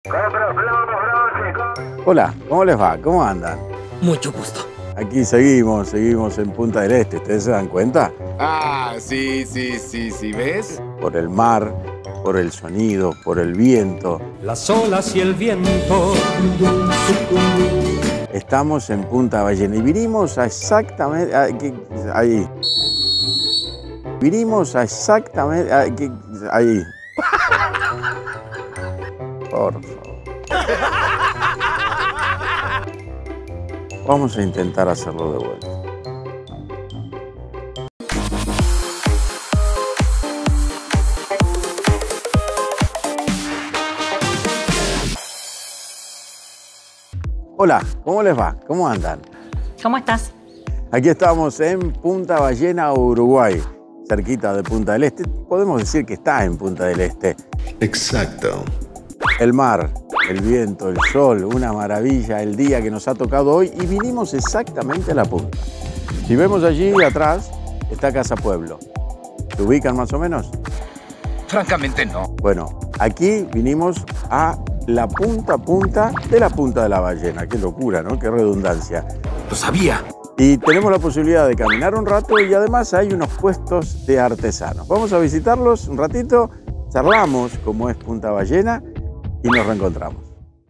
Hola, ¿cómo les va? ¿Cómo andan? Mucho gusto. Aquí seguimos en Punta del Este, ¿ustedes se dan cuenta? Ah, sí, ¿ves? Por el mar, por el sonido, por el viento. Las olas y el viento. Estamos en Punta Ballena y vinimos a exactamente... ahí. Vinimos a exactamente... ahí. Por favor. Vamos a intentar hacerlo de vuelta. Hola, ¿cómo les va? ¿Cómo andan? ¿Cómo estás? Aquí estamos en Punta Ballena, Uruguay, cerquita de Punta del Este. Podemos decir que está en Punta del Este. Exacto. El mar, el viento, el sol, una maravilla el día que nos ha tocado hoy y vinimos exactamente a la punta. Si vemos allí atrás, está Casa Pueblo. ¿Se ubican más o menos? Francamente no. Bueno, aquí vinimos a la punta de la Punta de la Ballena. Qué locura, ¿no? Qué redundancia. Lo sabía. Y tenemos la posibilidad de caminar un rato y además hay unos puestos de artesanos. Vamos a visitarlos un ratito, charlamos cómo es Punta Ballena y nos reencontramos.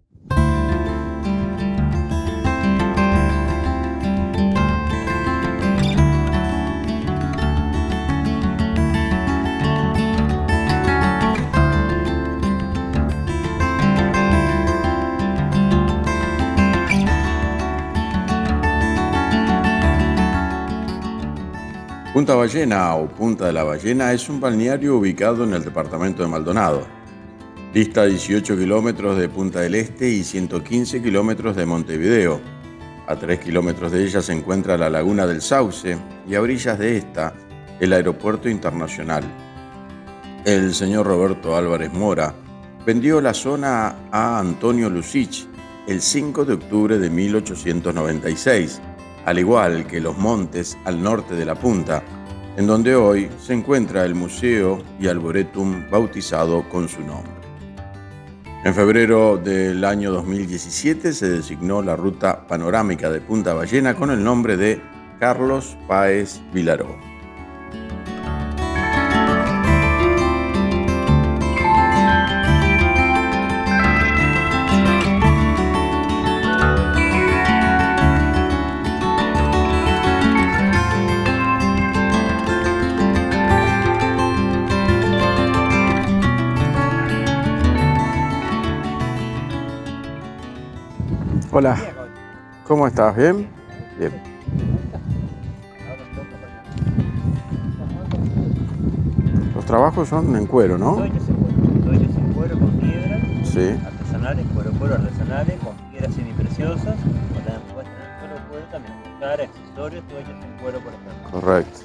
Punta Ballena o Punta de la Ballena es un balneario ubicado en el departamento de Maldonado. Dista 18 kilómetros de Punta del Este y 115 kilómetros de Montevideo. A 3 kilómetros de ella se encuentra la Laguna del Sauce y a orillas de esta el Aeropuerto Internacional. El señor Roberto Álvarez Mora vendió la zona a Antonio Lucich el 5 de octubre de 1896, al igual que los montes al norte de la punta, en donde hoy se encuentra el Museo y Arboretum bautizado con su nombre. En febrero del año 2017 se designó la ruta panorámica de Punta Ballena con el nombre de Carlos Páez Vilaró. Hola, ¿cómo estás? ¿Bien? Bien. Los trabajos son en cuero, ¿no? Todo ellos en cuero con piedras Sí. artesanales, cuero artesanales, con piedras semipreciosas. O también puedes tener cuero, también buscar accesorios, todo ellos en cuero, por ejemplo. Correcto.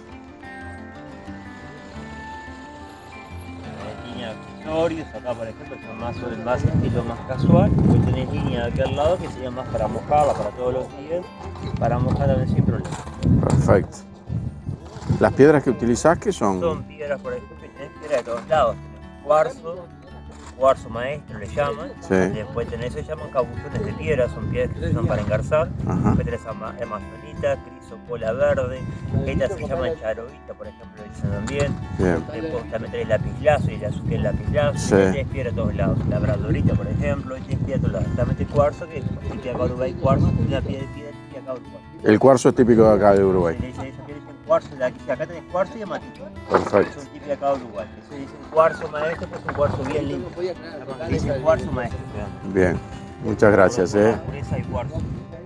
Línea de accesorios, acá por ejemplo son más estilo más casual. Hoy tenés línea de aquel lado que sería más para mojarla para todos los días, para mojar también sin problema. Perfecto. ¿Las piedras que utilizás qué son? Son piedras, por ejemplo, tenés piedras de todos lados. Tenés cuarzo maestro le llaman. Sí. Después tenés, se llaman cabuchones de piedra, son piedras que se usan para engarzar. Ajá. Después tenés amazonita, crisocola verde. Estas se llaman charovita, por ejemplo, le dicen también. Bien. Después también tenés lapislazo y el azul que es lapislazo. Sí. Tenés piedra de todos lados. Labradorita, por ejemplo, y tenés piedra de todos lados. También tenés cuarzo, que es típica acá de Uruguay, cuarzo, una piedra típica acá de Uruguay. El cuarzo es típico de acá de Uruguay. Se dice cuarzo, acá tenés cuarzo y amatito. Perfecto. Son típicas acá de Uruguay. Se dice cuarzo maestro, pues es un cuarzo bien lindo. Se dice cuarzo maestro. Bien. Muchas gracias. Pureza y cuarzo.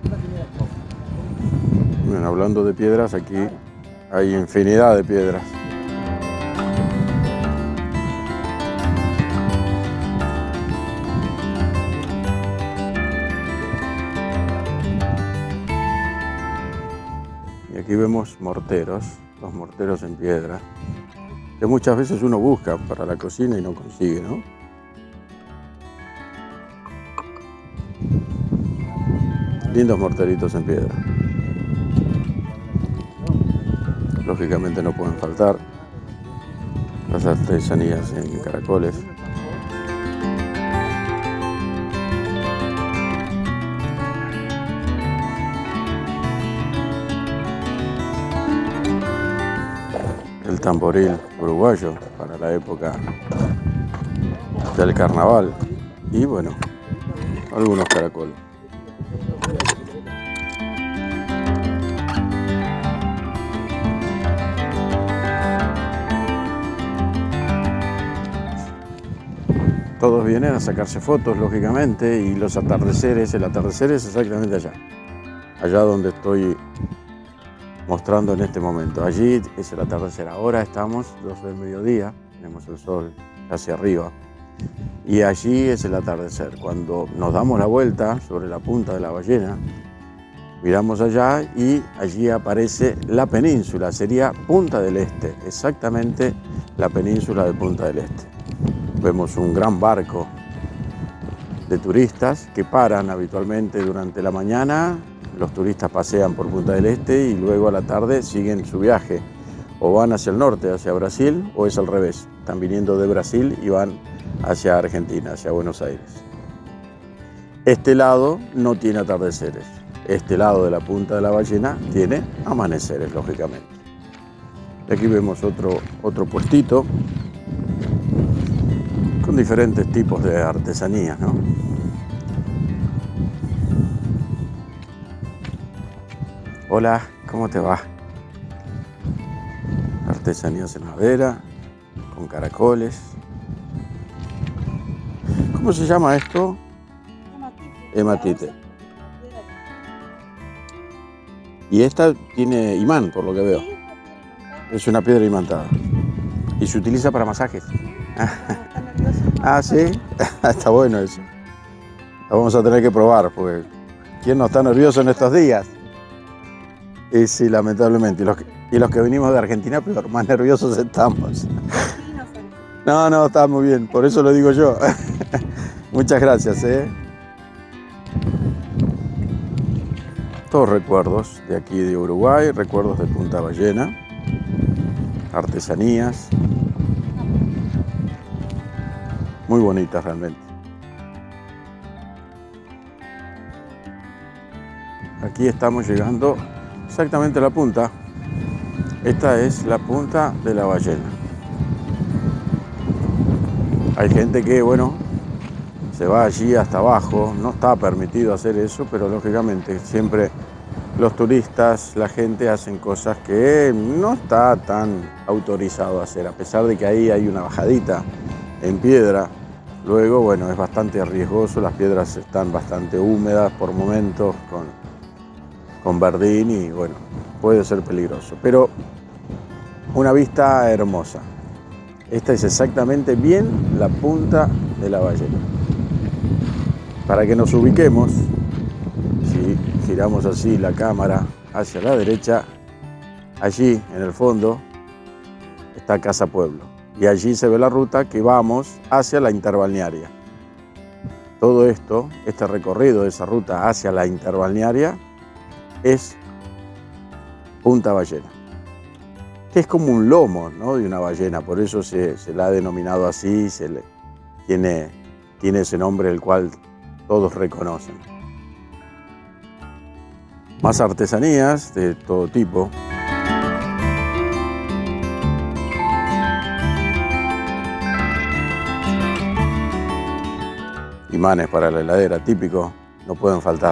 Bueno, hablando de piedras, aquí hay infinidad de piedras. Y aquí vemos morteros, los morteros en piedra, que muchas veces uno busca para la cocina y no consigue, ¿no? Lindos morteritos en piedra. Lógicamente no pueden faltar las artesanías en caracoles. el tamboril uruguayo para la época del carnaval. Y bueno, algunos caracoles. Todos vienen a sacarse fotos, lógicamente, y los atardeceres, el atardecer es exactamente allá donde estoy mostrando en este momento. Allí es el atardecer. Ahora estamos 2 del mediodía, tenemos el sol hacia arriba, y allí es el atardecer. Cuando nos damos la vuelta sobre la punta de la ballena, miramos allá y allí aparece la península, sería Punta del Este, exactamente la península de Punta del Este. Vemos un gran barco de turistas que paran habitualmente durante la mañana. Los turistas pasean por Punta del Este y luego a la tarde siguen su viaje. O van hacia el norte, hacia Brasil, o es al revés. Están viniendo de Brasil y van hacia Argentina, hacia Buenos Aires. Este lado no tiene atardeceres. Este lado de la Punta de la Ballena tiene amaneceres, lógicamente. Aquí vemos otro puestito con diferentes tipos de artesanías, ¿no? Hola, ¿cómo te va? Artesanías en madera, con caracoles. ¿Cómo se llama esto? Hematite. Y esta tiene imán, por lo que veo. Es una piedra imantada. ¿Y se utiliza para masajes? Ah, sí. Está bueno eso. Lo vamos a tener que probar, porque ¿quién no está nervioso en estos días? Y sí, lamentablemente. Y los que venimos de Argentina, peor, más nerviosos estamos. No, está muy bien. Por eso lo digo yo. Muchas gracias, Todos recuerdos de aquí de Uruguay, recuerdos de Punta Ballena, artesanías. Muy bonitas realmente. Aquí estamos llegando exactamente a la punta. Esta es la Punta de la Ballena. Hay gente que, bueno, se va allí hasta abajo. No está permitido hacer eso, pero lógicamente siempre los turistas, la gente hacen cosas que no está tan autorizado a hacer, a pesar de que ahí hay una bajadita en piedra. Luego, bueno, es bastante riesgoso, las piedras están bastante húmedas por momentos, con verdín y, bueno, puede ser peligroso. Pero una vista hermosa. Esta es exactamente bien la Punta de la Ballena. Para que nos ubiquemos, si giramos así la cámara hacia la derecha, allí en el fondo está Casa Pueblo. Y allí se ve la ruta que vamos hacia la interbalnearia. Todo esto, este recorrido de esa ruta hacia la interbalnearia, es Punta Ballena, que es como un lomo, ¿no?, de una ballena, por eso se la ha denominado así, tiene ese nombre el cual todos reconocen. Más artesanías de todo tipo. Imanes para la heladera, típico, no pueden faltar.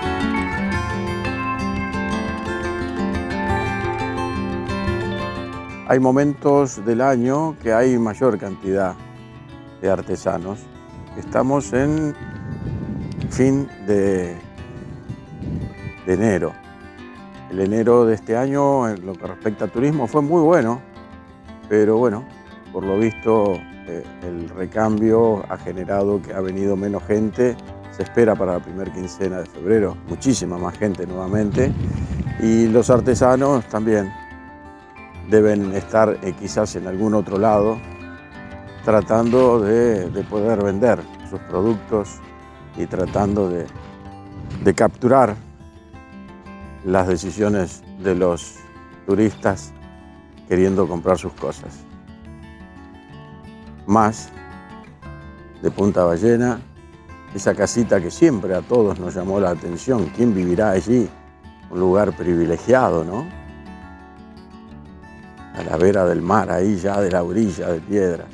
Hay momentos del año que hay mayor cantidad de artesanos. Estamos en fin de enero. El enero de este año, en lo que respecta a turismo, fue muy bueno, pero bueno, por lo visto el recambio ha generado que ha venido menos gente. Se espera para la primera quincena de febrero muchísima más gente nuevamente, y los artesanos también deben estar quizás en algún otro lado tratando de poder vender sus productos y tratando de capturar las decisiones de los turistas queriendo comprar sus cosas. Más de Punta Ballena, esa casita que siempre a todos nos llamó la atención. ¿Quién vivirá allí? Un lugar privilegiado, ¿no? a la vera del mar, ahí ya de la orilla de piedras.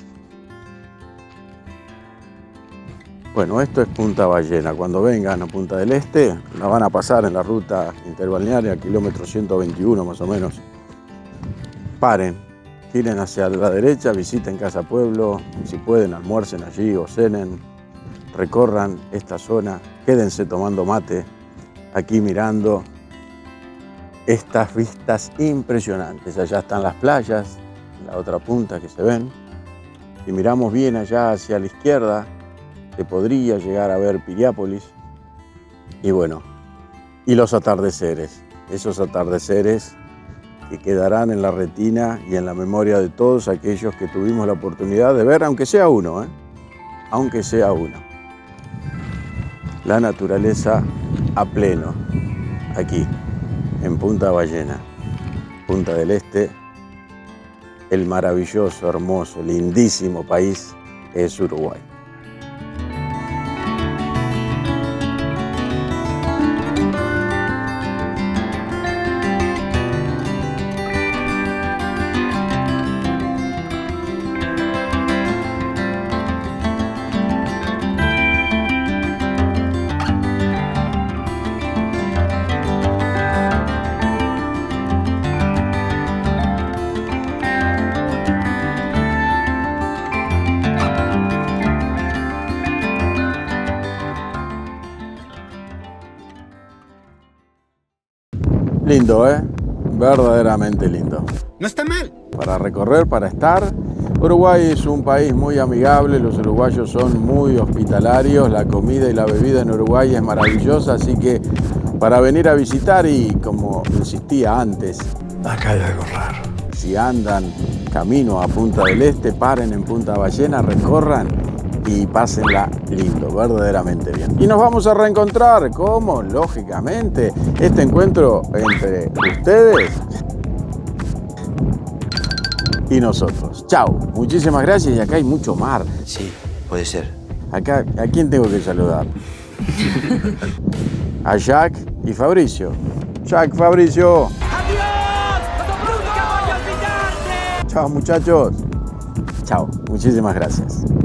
Bueno, esto es Punta Ballena. Cuando vengan a Punta del Este, la van a pasar en la ruta interbalnearia, kilómetro 121 más o menos. Paren, giren hacia la derecha, visiten Casa Pueblo, si pueden almuercen allí o cenen, recorran esta zona, quédense tomando mate, aquí mirando estas vistas impresionantes. Allá están las playas, la otra punta que se ven. Si miramos bien allá hacia la izquierda, se podría llegar a ver Piriápolis. Y bueno, y los atardeceres, esos atardeceres que quedarán en la retina y en la memoria de todos aquellos que tuvimos la oportunidad de ver, aunque sea uno, aunque sea uno. La naturaleza a pleno, aquí, en Punta Ballena, Punta del Este, el maravilloso, hermoso, lindísimo país es Uruguay. Lindo, verdaderamente lindo. No está mal. Para recorrer, para estar. Uruguay es un país muy amigable, los uruguayos son muy hospitalarios, la comida y la bebida en Uruguay es maravillosa, así que para venir a visitar y, como insistía antes, Acá hay algo raro. si andan camino a Punta del Este, paren en Punta Ballena, recorran y pásenla lindo, verdaderamente bien. Y nos vamos a reencontrar, ¿cómo? Lógicamente, este encuentro entre ustedes y nosotros. Chao, muchísimas gracias y acá hay mucho mar. Sí, puede ser. Acá, ¿a quién tengo que saludar? A Jack y Fabricio. Jack, Fabricio. ¡Adiós! ¡Nunca voy a olvidarte! Chao, muchachos. Chao, muchísimas gracias.